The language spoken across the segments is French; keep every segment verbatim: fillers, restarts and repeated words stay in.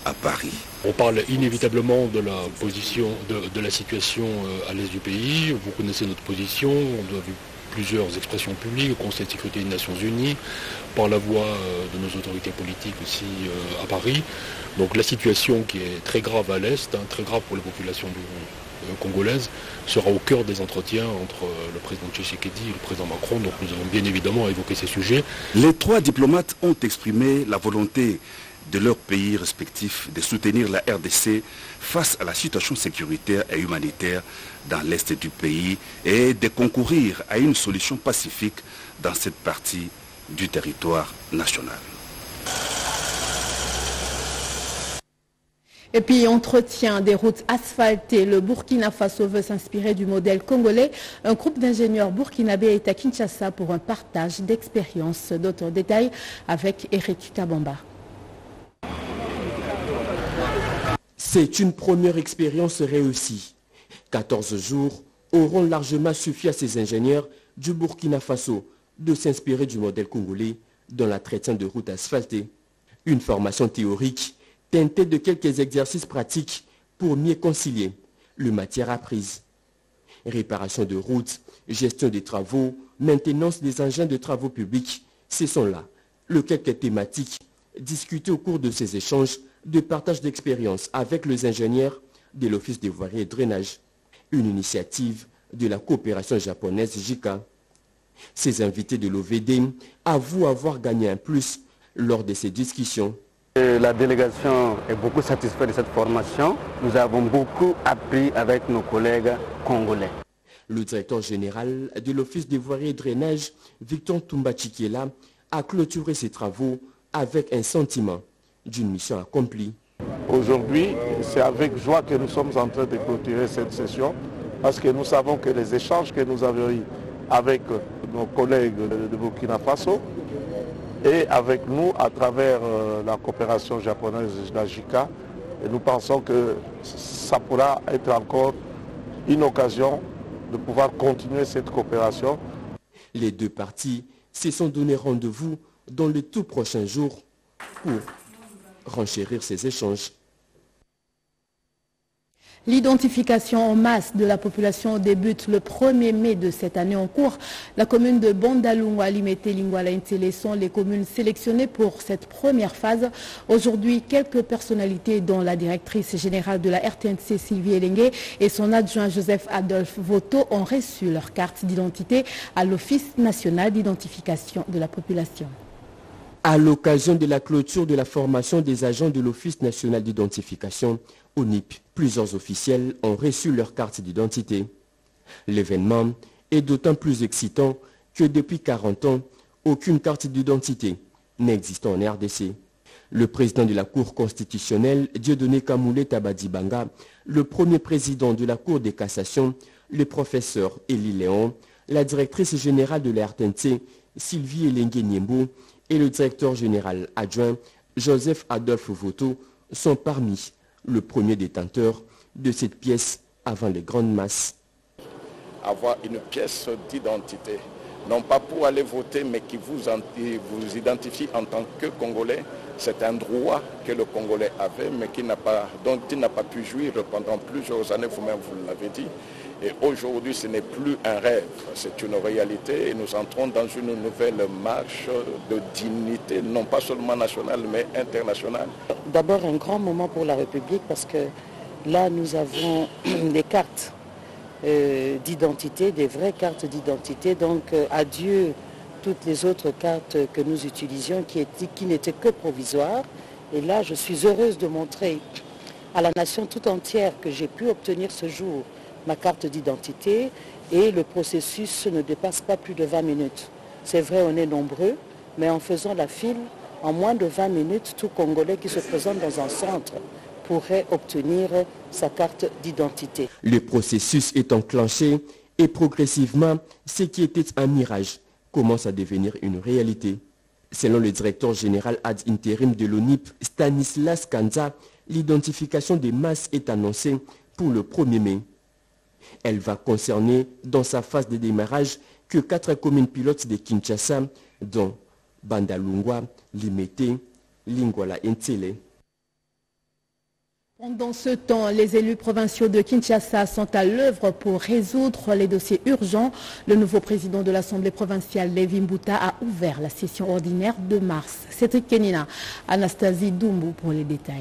à Paris. On parle inévitablement de la position, de, de la situation à l'est du pays. Vous connaissez notre position. On a vu plusieurs expressions publiques au Conseil de sécurité des Nations Unies, par la voix de nos autorités politiques aussi à Paris. Donc la situation qui est très grave à l'est, hein, très grave pour la population du, euh, congolaise, sera au cœur des entretiens entre euh, le président Tshisekedi et le président Macron. Donc nous allons bien évidemment évoquer ces sujets. Les trois diplomates ont exprimé la volonté de leurs pays respectifs de soutenir la R D C face à la situation sécuritaire et humanitaire dans l'est du pays et de concourir à une solution pacifique dans cette partie du territoire national. Et puis, entretien des routes asphaltées. Le Burkina Faso veut s'inspirer du modèle congolais. Un groupe d'ingénieurs burkinabés est à Kinshasa pour un partage d'expériences. D'autres détails avec Eric Kabamba. C'est une première expérience réussie. quatorze jours auront largement suffi à ces ingénieurs du Burkina Faso de s'inspirer du modèle congolais dans la traitement de routes asphaltées. Une formation théorique teintée de quelques exercices pratiques pour mieux concilier le matière apprise. Réparation de routes, gestion des travaux, maintenance des engins de travaux publics, ce sont là les quelques thématiques discutées au cours de ces échanges de partage d'expérience avec les ingénieurs de l'Office des voiries et drainage, une initiative de la coopération japonaise J I C A. Ces invités de l'O V D avouent avoir gagné un plus lors de ces discussions. La délégation est beaucoup satisfaite de cette formation. Nous avons beaucoup appris avec nos collègues congolais. Le directeur général de l'Office des voiries et drainage, Victor Tumba-Chikela, a clôturé ses travaux avec un sentiment d'une mission accomplie. Aujourd'hui, c'est avec joie que nous sommes en train de clôturer cette session parce que nous savons que les échanges que nous avons eus avec nos collègues de Burkina Faso et avec nous à travers la coopération japonaise de la J I C A, nous pensons que ça pourra être encore une occasion de pouvoir continuer cette coopération. Les deux parties se sont donné rendez-vous dans les tout prochains jours pour renchérir ces échanges. L'identification en masse de la population débute le premier mai de cette année en cours. La commune de Bandalungwa, Limete, Lingwala et Ntélé sont les communes sélectionnées pour cette première phase. Aujourd'hui, quelques personnalités dont la directrice générale de la R T N C, Sylvie Elengue, et son adjoint Joseph Adolphe Voto ont reçu leur carte d'identité à l'Office national d'identification de la population. À l'occasion de la clôture de la formation des agents de l'Office national d'identification, O N I P, plusieurs officiels ont reçu leur carte d'identité. L'événement est d'autant plus excitant que depuis quarante ans, aucune carte d'identité n'existe en R D C. Le président de la Cour constitutionnelle, Dieudonné Kamoulé Tabadibanga, le premier président de la Cour des cassations, le professeur Élie Léon, la directrice générale de la R T N C, Sylvie Elengue Niembo, et le directeur général adjoint, Joseph Adolphe Voto, sont parmi le premier détenteur de cette pièce avant les grandes masses. Avoir une pièce d'identité, non pas pour aller voter, mais qui vous, vous identifie en tant que Congolais, c'est un droit que le Congolais avait, mais qui n'a pas, dont il n'a pas pu jouir pendant plusieurs années, vous-même vous l'avez dit. Et aujourd'hui, ce n'est plus un rêve, c'est une réalité et nous entrons dans une nouvelle marche de dignité, non pas seulement nationale, mais internationale. D'abord, un grand moment pour la République parce que là, nous avons des cartes euh, d'identité, des vraies cartes d'identité. Donc, euh, adieu toutes les autres cartes que nous utilisions qui, étaient, qui n'étaient que provisoires. Et là, je suis heureuse de montrer à la nation tout entière que j'ai pu obtenir ce jour ma carte d'identité et le processus ne dépasse pas plus de vingt minutes. C'est vrai, on est nombreux, mais en faisant la file, en moins de vingt minutes, tout Congolais qui se présente dans un centre pourrait obtenir sa carte d'identité. Le processus est enclenché et progressivement, ce qui était un mirage commence à devenir une réalité. Selon le directeur général ad intérim de l'O N I P, Stanislas Kanza, l'identification des masses est annoncée pour le premier mai. Elle va concerner dans sa phase de démarrage que quatre communes pilotes de Kinshasa, dont Bandalungwa, Limete, Lingwala et Ntélé. Dans ce temps, les élus provinciaux de Kinshasa sont à l'œuvre pour résoudre les dossiers urgents. Le nouveau président de l'Assemblée provinciale, Lévi Mbuta, a ouvert la session ordinaire de mars. Cédric Kenina, Anastasie Doumbou pour les détails.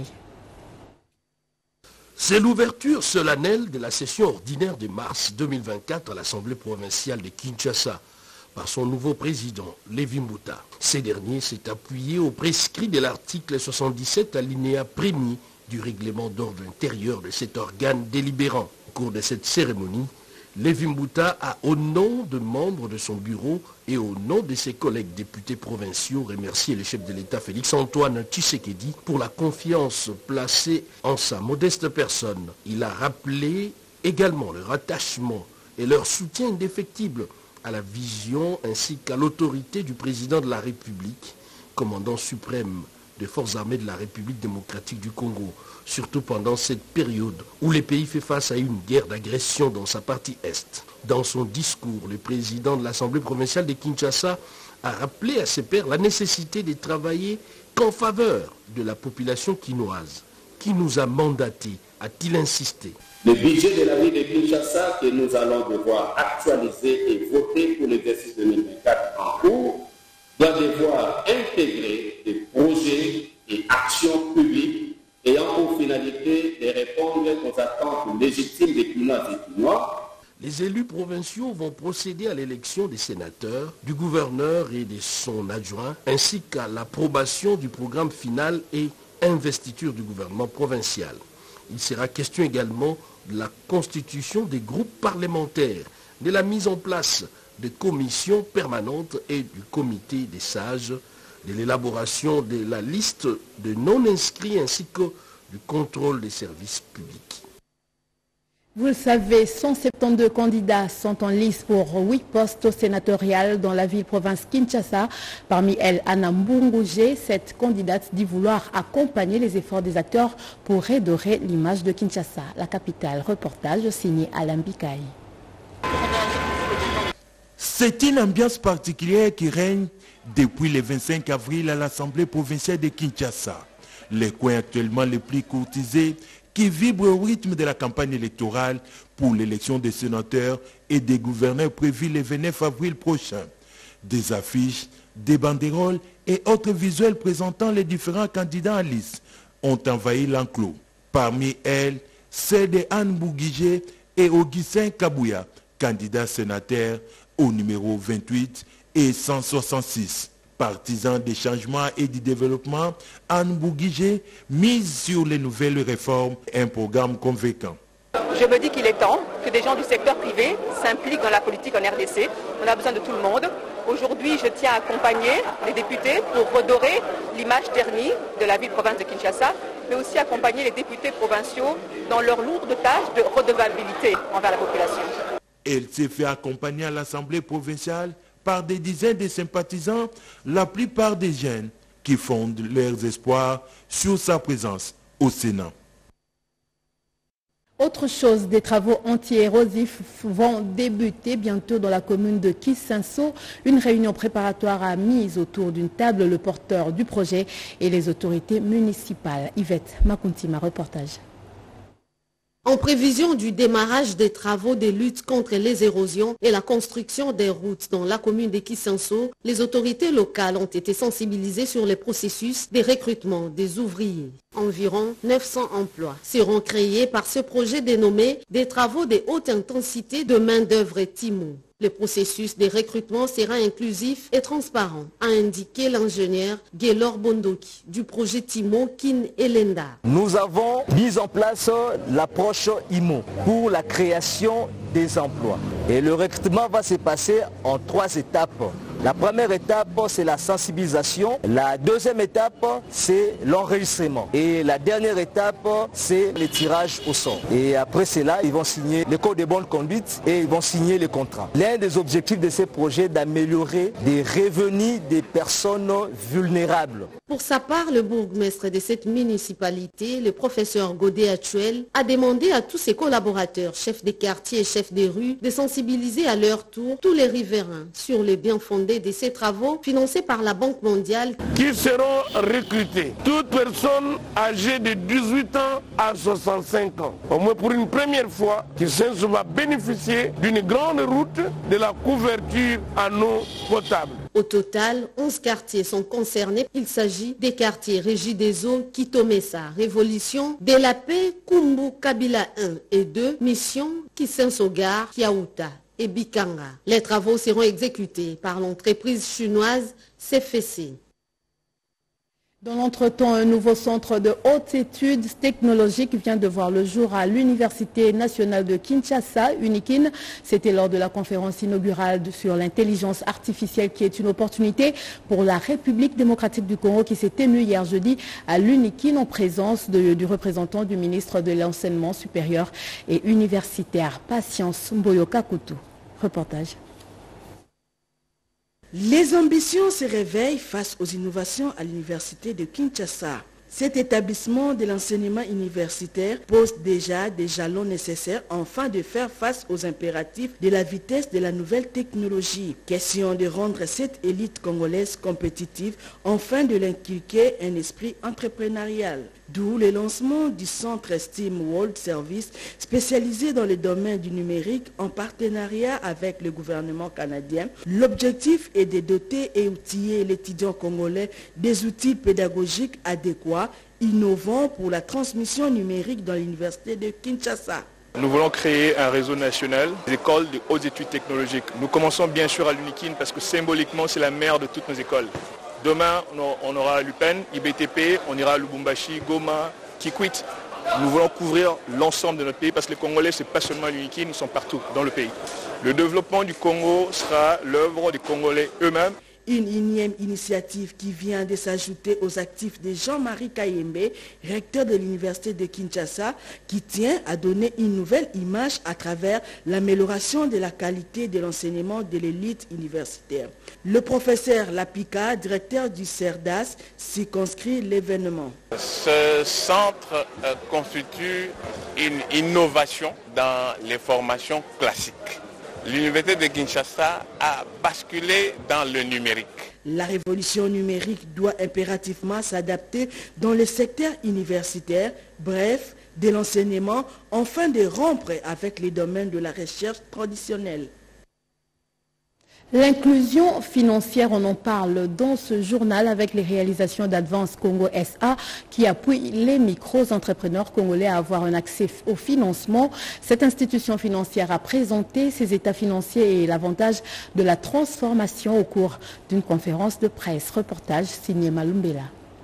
C'est l'ouverture solennelle de la session ordinaire de mars deux mille vingt-quatre à l'Assemblée provinciale de Kinshasa par son nouveau président, Lévi Mbuta. Ces derniers s'est appuyé au prescrit de l'article soixante-dix-sept alinéa premier du règlement d'ordre intérieur de cet organe délibérant. Au cours de cette cérémonie, Lévi Mbuta a, au nom de membres de son bureau et au nom de ses collègues députés provinciaux, remercié le chef de l'État Félix-Antoine Tshisekedi pour la confiance placée en sa modeste personne. Il a rappelé également leur attachement et leur soutien indéfectible à la vision ainsi qu'à l'autorité du président de la République, commandant suprême des forces armées de la République démocratique du Congo, surtout pendant cette période où le pays fait face à une guerre d'agression dans sa partie est. Dans son discours, le président de l'Assemblée provinciale de Kinshasa a rappelé à ses pairs la nécessité de travailler qu'en faveur de la population quinoise, qui nous a mandatés, a-t-il insisté. Le budget de la ville de Kinshasa que nous allons devoir actualiser et voter pour l'exercice deux mille vingt-quatre en cours doit devoir intégrer des projets et actions publiques ayant pour finalité de répondre aux attentes légitimes des Quinois et Quinois. Les élus provinciaux vont procéder à l'élection des sénateurs, du gouverneur et de son adjoint, ainsi qu'à l'approbation du programme final et investiture du gouvernement provincial. Il sera question également de la constitution des groupes parlementaires, de la mise en place de commissions permanentes et du comité des sages, de l'élaboration de la liste de non-inscrits ainsi que du contrôle des services publics. Vous le savez, cent soixante-douze candidats sont en lice pour huit postes sénatoriales dans la ville-province Kinshasa. Parmi elles, Anna Mbungouje, cette candidate dit vouloir accompagner les efforts des acteurs pour redorer l'image de Kinshasa, la capitale. Reportage signé Alain Bikaï. C'est une ambiance particulière qui règne depuis le vingt-cinq avril à l'Assemblée provinciale de Kinshasa. Les coins actuellement les plus courtisés qui vibrent au rythme de la campagne électorale pour l'élection des sénateurs et des gouverneurs prévue le vingt-neuf avril prochain. Des affiches, des banderoles et autres visuels présentant les différents candidats en lice ont envahi l'enclos. Parmi elles, celle de Anne Mbungouje et Augustin Kabouya, candidat sénateur au numéro vingt-huit et cent soixante-six. Partisan des changements et du développement, Anne Mbungouje mise sur les nouvelles réformes et un programme convaincant. Je me dis qu'il est temps que des gens du secteur privé s'impliquent dans la politique en R D C. On a besoin de tout le monde. Aujourd'hui, je tiens à accompagner les députés pour redorer l'image ternie de la ville-province de Kinshasa, mais aussi accompagner les députés provinciaux dans leur lourde tâche de redevabilité envers la population. Elle s'est fait accompagner à l'Assemblée provinciale par des dizaines de sympathisants, la plupart des jeunes qui fondent leurs espoirs sur sa présence au Sénat. Autre chose, des travaux anti-érosifs vont débuter bientôt dans la commune de Kisanso. Une réunion préparatoire a mis autour d'une table le porteur du projet et les autorités municipales. Yvette Makuntima, reportage. En prévision du démarrage des travaux de lutte contre les érosions et la construction des routes dans la commune de Kisanso, les autorités locales ont été sensibilisées sur les processus de recrutement des ouvriers. Environ neuf cents emplois seront créés par ce projet dénommé des travaux de haute intensité de main-d'œuvre Timon. Le processus de recrutement sera inclusif et transparent, a indiqué l'ingénieur Gaylor Bondoki du projet Timon Kin Elenda. Nous avons mis en place l'approche I M O pour la création des emplois. Et le recrutement va se passer en trois étapes. La première étape, c'est la sensibilisation. La deuxième étape, c'est l'enregistrement. Et la dernière étape, c'est le tirage au sort. Et après cela, ils vont signer le code de bonne conduite et ils vont signer le contrat. L'un des objectifs de ces projets est d'améliorer les revenus des personnes vulnérables. Pour sa part, le bourgmestre de cette municipalité, le professeur Godet Actuel, a demandé à tous ses collaborateurs, chefs des quartiers et chefs des rues, de sensibiliser à leur tour tous les riverains sur les bien fondés parler de ces travaux financés par la Banque mondiale. Qui seront recrutés. Toute personne âgée de dix-huit ans à soixante-cinq ans. Au moins pour une première fois, Kinshasa va bénéficier d'une grande route de la couverture en eau potable. Au total, onze quartiers sont concernés. Il s'agit des quartiers Régie des eaux, Kitomesa, Révolution, de la Paix, Kumbu, Kabila un et deux, Mission, Kisensogar, Kiaouta et Bikanga. Les travaux seront exécutés par l'entreprise chinoise C F C. Dans l'entretemps, un nouveau centre de haute études technologiques vient de voir le jour à l'Université nationale de Kinshasa, UNIKIN. C'était lors de la conférence inaugurale sur l'intelligence artificielle qui est une opportunité pour la République démocratique du Congo qui s'est tenue hier jeudi à l'UNIKIN en présence de, du représentant du ministre de l'Enseignement supérieur et universitaire, Patience Mboyoka Koutou. Reportage. Les ambitions se réveillent face aux innovations à l'université de Kinshasa. Cet établissement de l'enseignement universitaire pose déjà des jalons nécessaires afin de faire face aux impératifs de la vitesse de la nouvelle technologie. Question de rendre cette élite congolaise compétitive afin de l'inculquer un esprit entrepreneurial. D'où le lancement du centre STEAM World Service spécialisé dans le domaine du numérique en partenariat avec le gouvernement canadien. L'objectif est de doter et outiller l'étudiant congolais des outils pédagogiques adéquats, innovants pour la transmission numérique dans l'université de Kinshasa. Nous voulons créer un réseau national d'écoles de hautes études technologiques. Nous commençons bien sûr à l'UNIKIN parce que symboliquement c'est la mère de toutes nos écoles. Demain, on aura l'U P E N, I B T P, on ira à Lubumbashi, Goma, Kikwit. Nous voulons couvrir l'ensemble de notre pays parce que les Congolais, ce n'est pas seulement l'UNIKIN, ils sont partout dans le pays. Le développement du Congo sera l'œuvre des Congolais eux-mêmes. Une énième initiative qui vient de s'ajouter aux actifs de Jean-Marie Kayembe, recteur de l'université de Kinshasa, qui tient à donner une nouvelle image à travers l'amélioration de la qualité de l'enseignement de l'élite universitaire. Le professeur Lapika, directeur du CERDAS, circonscrit l'événement. Ce centre euh, constitue une innovation dans les formations classiques. L'université de Kinshasa a basculé dans le numérique. La révolution numérique doit impérativement s'adapter dans le secteur universitaire, bref, de l'enseignement, afin de rompre avec les domaines de la recherche traditionnelle. L'inclusion financière, on en parle dans ce journal avec les réalisations d'Advance Congo S A qui appuie les micro-entrepreneurs congolais à avoir un accès au financement. Cette institution financière a présenté ses états financiers et l'avantage de la transformation au cours d'une conférence de presse. Reportage signé Malumbela.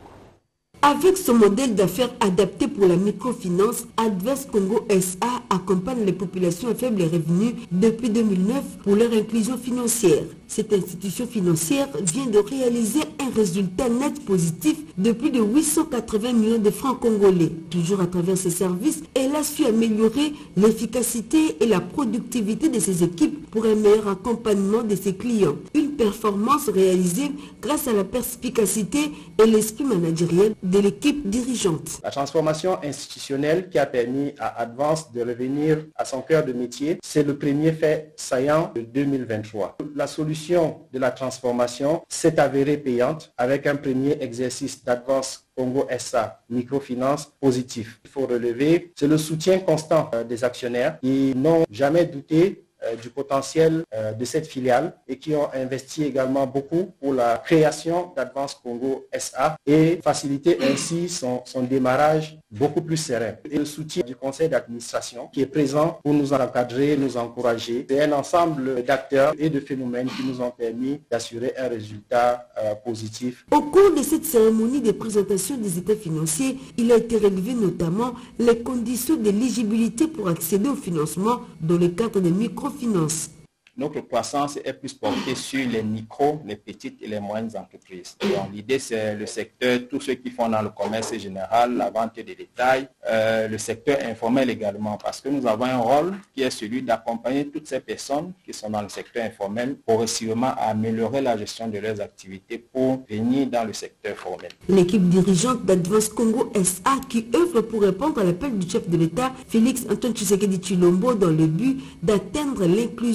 Avec son modèle d'affaires adapté pour la microfinance, Advance Congo S A accompagne les populations à faible revenu depuis deux mille neuf pour leur inclusion financière. Cette institution financière vient de réaliser un résultat net positif de plus de huit cent quatre-vingts millions de francs congolais. Toujours à travers ses services, elle a su améliorer l'efficacité et la productivité de ses équipes pour un meilleur accompagnement de ses clients. Une performance réalisée grâce à la perspicacité et l'esprit managériel de l'équipe dirigeante. La transformation institutionnelle qui a permis à Advance de revenir à son cœur de métier, c'est le premier fait saillant de deux mille vingt-trois. La solution de la transformation s'est avérée payante avec un premier exercice d'Advance Congo S A microfinance positif. Il faut relever, c'est le soutien constant euh, des actionnaires qui n'ont jamais douté euh, du potentiel euh, de cette filiale et qui ont investi également beaucoup pour la création d'Advance Congo S A et faciliter ainsi son, son démarrage beaucoup plus serein. Et le soutien du conseil d'administration qui est présent pour nous encadrer, nous encourager. C'est un ensemble d'acteurs et de phénomènes qui nous ont permis d'assurer un résultat euh, positif. Au cours de cette cérémonie de présentation des états financiers, il a été relevé notamment les conditions d'éligibilité pour accéder au financement dans le cadre des microfinances. Notre croissance est plus portée sur les micros, les petites et les moyennes entreprises. L'idée, c'est le secteur, tous ceux qui font dans le commerce général, la vente des détails, euh, le secteur informel également, parce que nous avons un rôle qui est celui d'accompagner toutes ces personnes qui sont dans le secteur informel progressivement à améliorer la gestion de leurs activités pour venir dans le secteur formel. L'équipe dirigeante d'Advance Congo S A qui œuvre pour répondre à l'appel du chef de l'État, Félix Antoine Tshisekedi Tshilombo, dans le but d'atteindre l'inclusion financière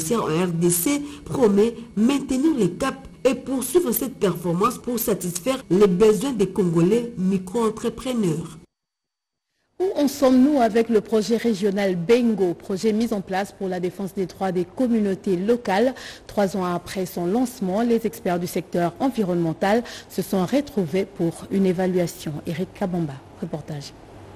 financière en R D C promet maintenir les caps et poursuivre cette performance pour satisfaire les besoins des Congolais micro-entrepreneurs. Où en sommes-nous avec le projet régional Bengo, projet mis en place pour la défense des droits des communautés locales? Trois ans après son lancement, les experts du secteur environnemental se sont retrouvés pour une évaluation. Eric Kabamba, reportage.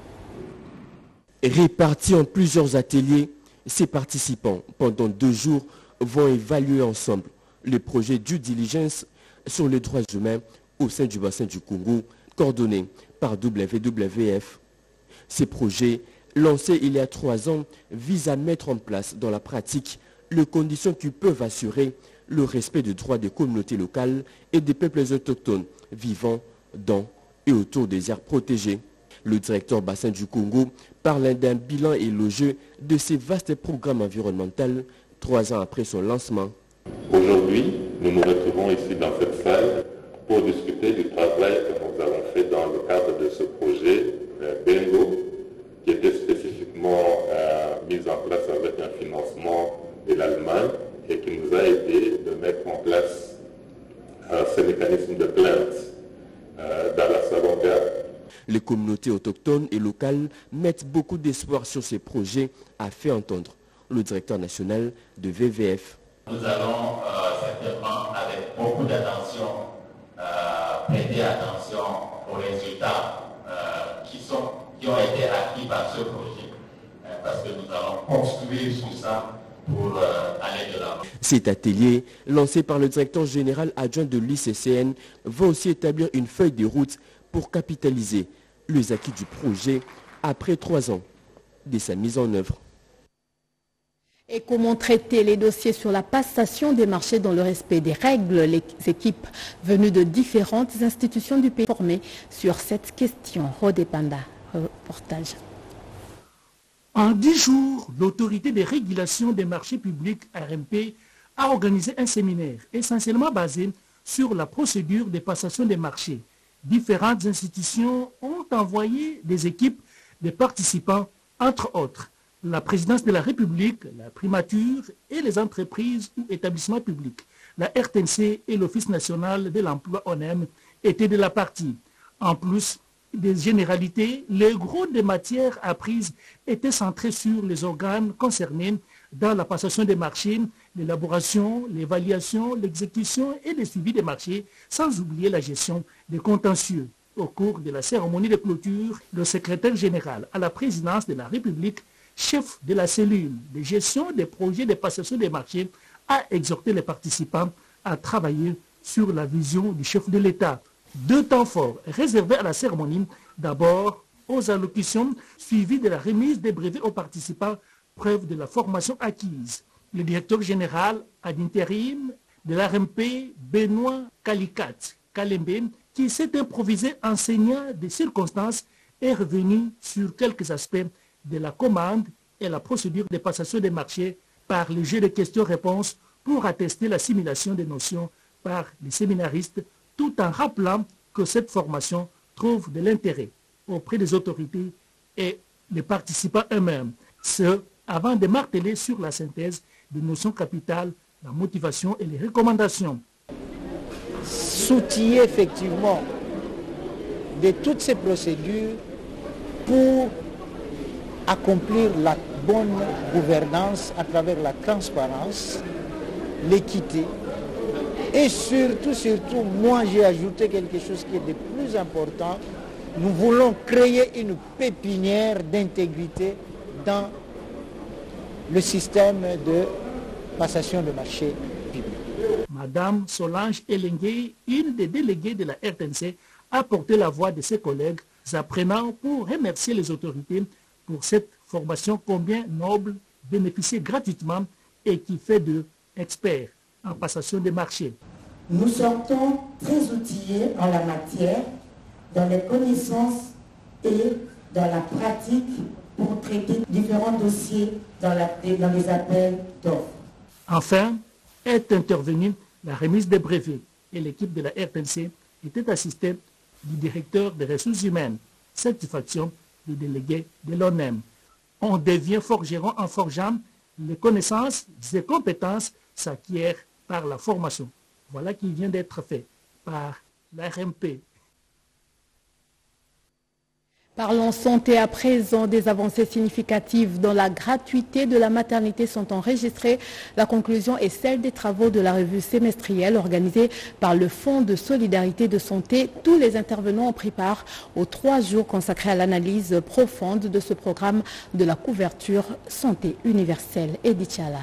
Répartis en plusieurs ateliers, ces participants, pendant deux jours, vont évaluer ensemble le projet due diligence sur les droits humains au sein du bassin du Congo, coordonné par W W F. Ces projets, lancés il y a trois ans, visent à mettre en place dans la pratique les conditions qui peuvent assurer le respect des droits des communautés locales et des peuples autochtones vivant dans et autour des aires protégées. Le directeur bassin du Congo parle d'un bilan élogieux de ces vastes programmes environnementaux trois ans après son lancement. Aujourd'hui, nous nous retrouvons ici dans cette salle pour discuter du travail que nous avons fait dans le cadre de ce projet euh, Bengo, qui était spécifiquement euh, mis en place avec un financement de l'Allemagne et qui nous a aidé de mettre en place euh, ce mécanisme de plainte euh, dans la sauvegarde. Les communautés autochtones et locales mettent beaucoup d'espoir sur ces projets, a fait entendre le directeur national de W W F. Nous allons euh, certainement, avec beaucoup d'attention, euh, prêter attention aux résultats euh, qui, sont, qui ont été acquis par ce projet, euh, parce que nous allons construire sur ça pour euh, aller de l'avant. Cet atelier, lancé par le directeur général adjoint de l'I C C N, va aussi établir une feuille de route pour capitaliser les acquis du projet après trois ans de sa mise en œuvre. Et comment traiter les dossiers sur la passation des marchés dans le respect des règles? Les équipes venues de différentes institutions du pays formées sur cette question. Rodé Panda, reportage. En dix jours, l'autorité de régulation des marchés publics, R M P, a organisé un séminaire essentiellement basé sur la procédure de passation des marchés. Différentes institutions ont envoyé des équipes de participants, entre autres la présidence de la République, la primature et les entreprises ou établissements publics. La R T N C et l'Office national de l'emploi O N E M étaient de la partie. En plus des généralités, les gros des matières apprises étaient centrés sur les organes concernés dans la passation des marchés, l'élaboration, l'évaluation, l'exécution et le suivi des marchés, sans oublier la gestion des contentieux. Au cours de la cérémonie de clôture, le secrétaire général à la présidence de la République, chef de la cellule de gestion des projets de passation des marchés, a exhorté les participants à travailler sur la vision du chef de l'État. Deux temps forts réservés à la cérémonie, d'abord aux allocutions suivies de la remise des brevets aux participants, preuve de la formation acquise. Le directeur général ad intérim de l'R M P, Benoît Kalikat Kalembe, qui s'est improvisé enseignant des circonstances, est revenu sur quelques aspects de la commande et la procédure de passation des marchés par le jeu de questions-réponses pour attester l'assimilation des notions par les séminaristes, tout en rappelant que cette formation trouve de l'intérêt auprès des autorités et des participants eux-mêmes. Ce, avant de marteler sur la synthèse des notions capitales, la motivation et les recommandations. S'outiller effectivement de toutes ces procédures pour accomplir la bonne gouvernance à travers la transparence, l'équité et surtout, surtout, moi j'ai ajouté quelque chose qui est de plus important. Nous voulons créer une pépinière d'intégrité dans le système de passation de marché public. Madame Solange Elengue, une des déléguées de la R T N C, a porté la voix de ses collègues apprenants pour remercier les autorités pour cette formation combien noble, bénéficiée gratuitement et qui fait d'eux experts en passation des marchés. Nous sortons très outillés en la matière, dans les connaissances et dans la pratique pour traiter différents dossiers dans, la, dans les appels d'offres. Enfin, est intervenue la remise des brevets et l'équipe de la R T N C était assistée du directeur des ressources humaines, satisfaction du délégué de l'O N E M. On devient forgeron en forgeant, les connaissances et compétences s'acquièrent par la formation. Voilà qui vient d'être fait par l'A R M P. Parlons santé à présent. Des avancées significatives dans la gratuité de la maternité sont enregistrées. La conclusion est celle des travaux de la revue semestrielle organisée par le Fonds de solidarité de santé. Tous les intervenants ont pris part aux trois jours consacrés à l'analyse profonde de ce programme de la couverture santé universelle. Edith Chala.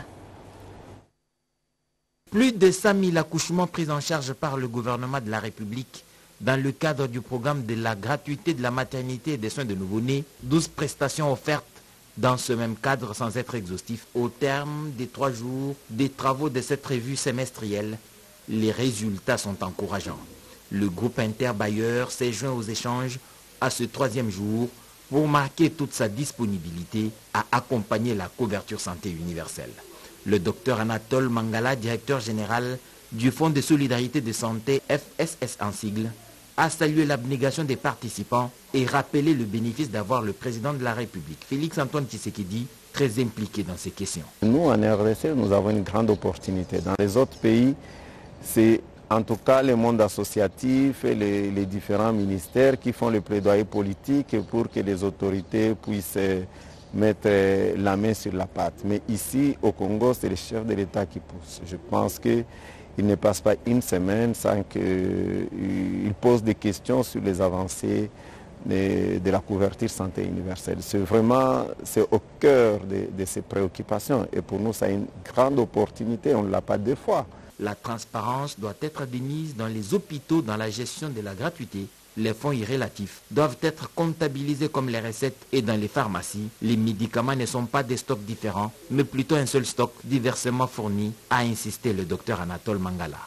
Plus de cent mille accouchements pris en charge par le gouvernement de la République dans le cadre du programme de la gratuité de la maternité et des soins de nouveau-nés, douze prestations offertes dans ce même cadre sans être exhaustif. Au terme des trois jours des travaux de cette revue semestrielle, les résultats sont encourageants. Le groupe interbailleur s'est joint aux échanges à ce troisième jour pour marquer toute sa disponibilité à accompagner la couverture santé universelle. Le docteur Anatole Mangala, directeur général du Fonds de solidarité de santé, F S S en sigle, a salué l'abnégation des participants et rappelé le bénéfice d'avoir le président de la République, Félix Antoine Tshisekedi, très impliqué dans ces questions. Nous, en R D C, nous avons une grande opportunité. Dans les autres pays, c'est en tout cas le monde associatif et les, les différents ministères qui font le plaidoyer politique pour que les autorités puissent mettre la main sur la pâte. Mais ici, au Congo, c'est le chef de l'État qui pousse. Je pense que il ne passe pas une semaine sans qu'il pose des questions sur les avancées de, de la couverture santé universelle. C'est vraiment c'est au cœur de, de ces préoccupations. Et pour nous, c'est une grande opportunité, on ne l'a pas deux fois. La transparence doit être admise dans les hôpitaux dans la gestion de la gratuité. Les fonds irrélatifs doivent être comptabilisés comme les recettes et dans les pharmacies. Les médicaments ne sont pas des stocks différents, mais plutôt un seul stock diversement fourni, a insisté le docteur Anatole Mangala.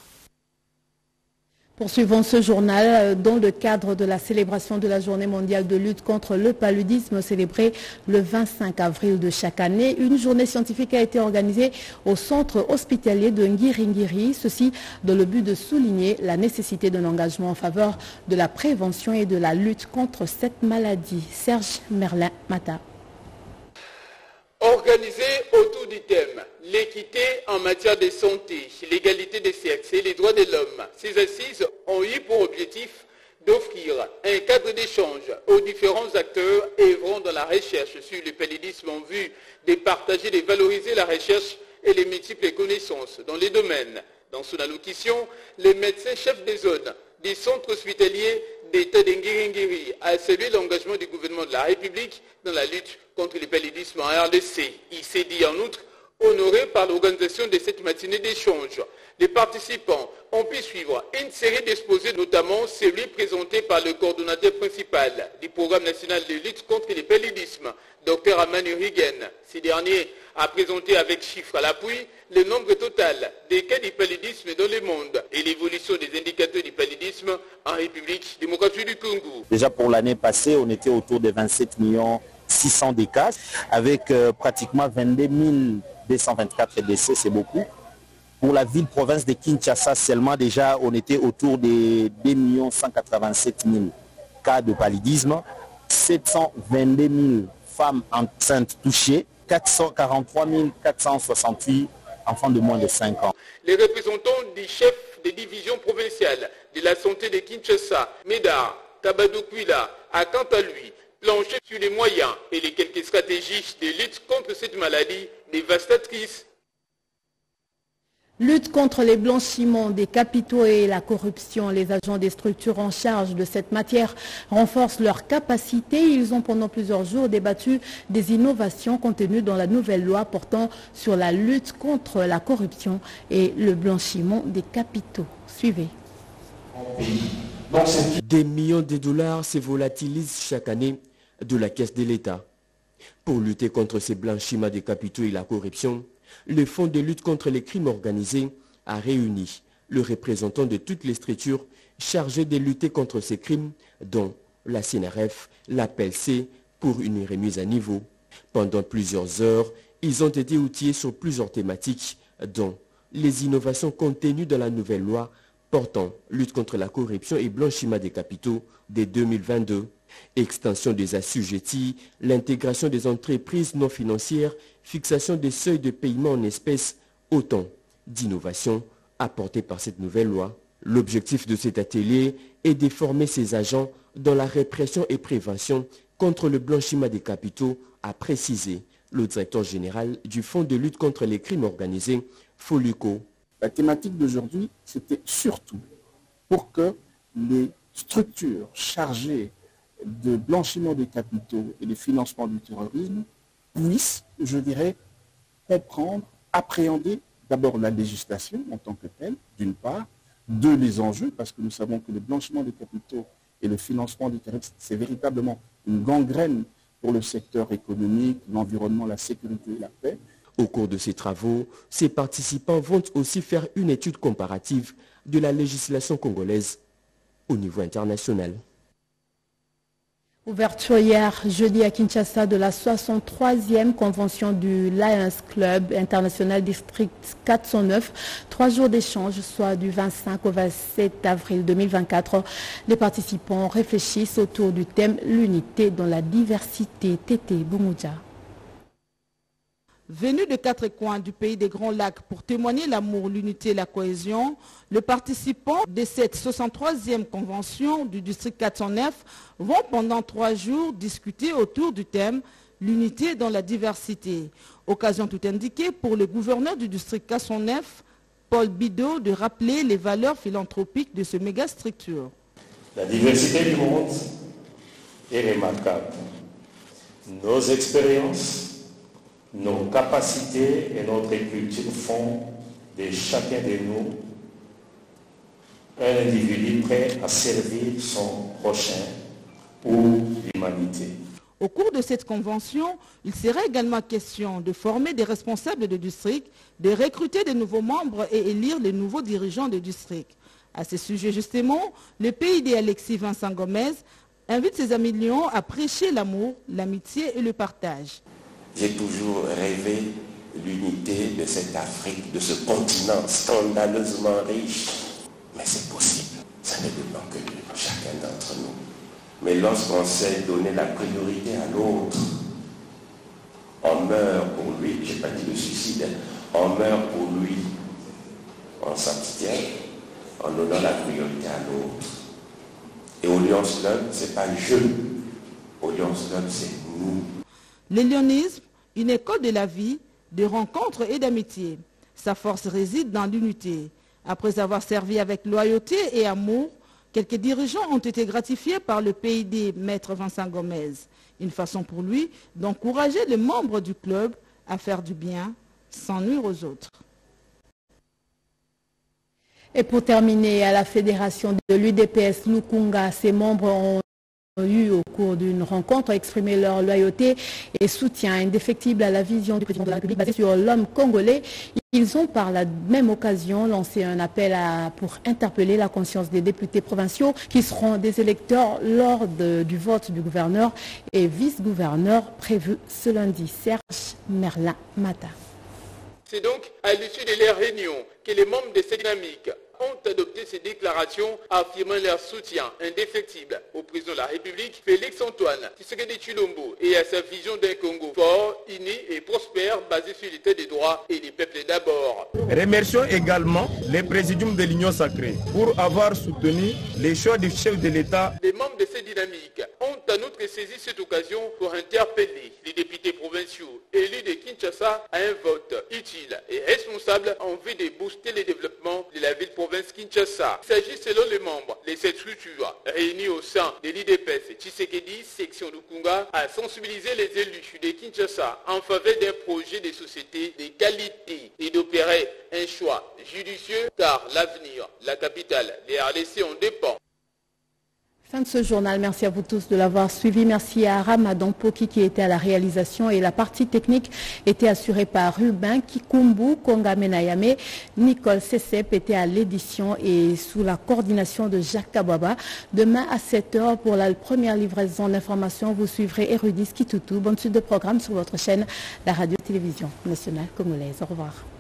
Poursuivons ce journal dans le cadre de la célébration de la journée mondiale de lutte contre le paludisme célébrée le vingt-cinq avril de chaque année. Une journée scientifique a été organisée au centre hospitalier de Ngiringiri, ceci dans le but de souligner la nécessité d'un engagement en faveur de la prévention et de la lutte contre cette maladie. Serge Merlin-Mata. Organisé autour du thème « L'équité en matière de santé, l'égalité des sexes et les droits de l'homme », ces assises ont eu pour objectif d'offrir un cadre d'échange aux différents acteurs œuvrant dans la recherche sur le paludisme en vue de partager et de valoriser la recherche et les multiples connaissances dans les domaines. Dans son allocution, le médecin chef des zones des centres hospitaliers d'État d'Ngiringiri a salué l'engagement du gouvernement de la République dans la lutte contre le paludisme en R D C. Il s'est dit en outre honoré par l'organisation de cette matinée d'échange. Les participants ont pu suivre une série d'exposés, notamment celui présenté par le coordonnateur principal du programme national de lutte contre le paludisme, docteur Amanu Rigen. Ce dernier a présenté avec chiffres à l'appui le nombre total des cas du paludisme dans le monde et l'évolution des indicateurs du paludisme en République démocratique du Congo. Déjà pour l'année passée, on était autour de vingt-sept millions six cents des cas, avec euh, pratiquement vingt-deux mille deux cent vingt-quatre décès, c'est beaucoup. Pour la ville-province de Kinshasa seulement, déjà, on était autour de deux millions cent quatre-vingt-sept mille cas de paludisme, sept cent vingt-deux mille femmes enceintes touchées, quatre cent quarante-trois mille quatre cent soixante-huit enfants de moins de cinq ans. Les représentants du chef des divisions provinciales de la santé de Kinshasa, Médard Kabadoukwila, a quant à lui planché sur les moyens et les quelques stratégies de lutte contre cette maladie dévastatrice. Lutte contre les blanchiments des capitaux et la corruption. Les agents des structures en charge de cette matière renforcent leurs capacités. Ils ont pendant plusieurs jours débattu des innovations contenues dans la nouvelle loi portant sur la lutte contre la corruption et le blanchiment des capitaux. Suivez. Des millions de dollars se volatilisent chaque année de la caisse de l'État. Pour lutter contre ces blanchiments des capitaux et la corruption, le Fonds de lutte contre les crimes organisés a réuni le représentant de toutes les structures chargées de lutter contre ces crimes, dont la C N R F, la P L C, pour une remise à niveau. Pendant plusieurs heures, ils ont été outillés sur plusieurs thématiques, dont les innovations contenues dans la nouvelle loi portant lutte contre la corruption et blanchiment des capitaux de deux mille vingt-deux, extension des assujettis, l'intégration des entreprises non financières fixation des seuils de paiement en espèces, autant d'innovations apportées par cette nouvelle loi. L'objectif de cet atelier est de former ces agents dans la répression et prévention contre le blanchiment des capitaux, a précisé le directeur général du Fonds de lutte contre les crimes organisés, Foluco. La thématique d'aujourd'hui, c'était surtout pour que les structures chargées de blanchiment des capitaux et de financement du terrorisme puissent, je dirais, comprendre, appréhender d'abord la législation en tant que telle, d'une part, deux, les enjeux, parce que nous savons que le blanchiment des capitaux et le financement du terrorisme, c'est véritablement une gangrène pour le secteur économique, l'environnement, la sécurité et la paix. Au cours de ces travaux, ces participants vont aussi faire une étude comparative de la législation congolaise au niveau international. Ouverture hier jeudi à Kinshasa de la soixante-troisième convention du Lions Club International District quatre cent neuf. Trois jours d'échange, soit du vingt-cinq au vingt-sept avril deux mille vingt-quatre. Les participants réfléchissent autour du thème « L'unité dans la diversité ». Tété Boumoudja. Venus de quatre coins du pays des Grands Lacs pour témoigner l'amour, l'unité et la cohésion, les participants de cette soixante-troisième convention du district quatre cent neuf vont pendant trois jours discuter autour du thème « L'unité dans la diversité ». Occasion tout indiquée pour le gouverneur du district quatre cent neuf, Paul Bido, de rappeler les valeurs philanthropiques de ce méga structure. La diversité du monde est remarquable. Nos expériences, nos capacités et notre culture font de chacun de nous un individu prêt à servir son prochain ou l'humanité. Au cours de cette convention, il sera également question de former des responsables de district, de recruter de nouveaux membres et élire les nouveaux dirigeants de district. À ce sujet justement, le P I D Alexis Vincent Gomez invite ses amis lions à prêcher l'amour, l'amitié et le partage. J'ai toujours rêvé l'unité de cette Afrique, de ce continent scandaleusement riche. Mais c'est possible, ça ne dépend que de chacun d'entre nous. Mais lorsqu'on sait donner la priorité à l'autre, on meurt pour lui, je n'ai pas dit le suicide, on meurt pour lui, on s'abstient en donnant la priorité à l'autre. Et au Lions Club, ce n'est pas je, au Lions Club, c'est nous. Le lionisme, une école de la vie, de rencontres et d'amitié. Sa force réside dans l'unité. Après avoir servi avec loyauté et amour, quelques dirigeants ont été gratifiés par le P I D Maître Vincent Gomez. Une façon pour lui d'encourager les membres du club à faire du bien sans nuire aux autres. Et pour terminer, à la fédération de l'U D P S Lukunga, ses membres ont eu au cours d'une rencontre exprimé leur loyauté et soutien indéfectible à la vision du président de la République basée sur l'homme congolais. Ils ont par la même occasion lancé un appel à, pour interpeller la conscience des députés provinciaux qui seront des électeurs lors de, du vote du gouverneur et vice-gouverneur prévu ce lundi. Serge Merlin Mata. C'est donc à l'issue de leur réunion que les membres de cette dynamique ont adopté ces déclarations affirmant leur soutien indéfectible au président de la République, Félix Antoine Tshisekedi Tshilombo, et à sa vision d'un Congo fort, uni et prospère, basé sur l'état des droits et des peuples d'abord. Remercions également les présidiums de l'Union sacrée pour avoir soutenu les choix du chef de l'État. Les membres de cette dynamique ont en outre saisi cette occasion pour interpeller les députés provinciaux élus de Kinshasa à un vote utile et responsable en vue de booster le développement de la ville provinciale Kinshasa. Il s'agit selon les membres de cette structure réunis au sein de l'U D P S Tshisekedi, section Lukunga, à sensibiliser les élus de Kinshasa en faveur d'un projet de société de qualité et d'opérer un choix judicieux car l'avenir, la capitale, les R D C en dépend. Fin de ce journal, merci à vous tous de l'avoir suivi. Merci à Ramadan Poki qui était à la réalisation et la partie technique était assurée par Ruben Kikumbu, Konga Menayame. Nicole Sessep était à l'édition et sous la coordination de Jacques Kababa. Demain à sept heures pour la première livraison d'informations, vous suivrez Érudis Kitutu. Bonne suite de programme sur votre chaîne, la radio-télévision nationale congolaise. Au revoir.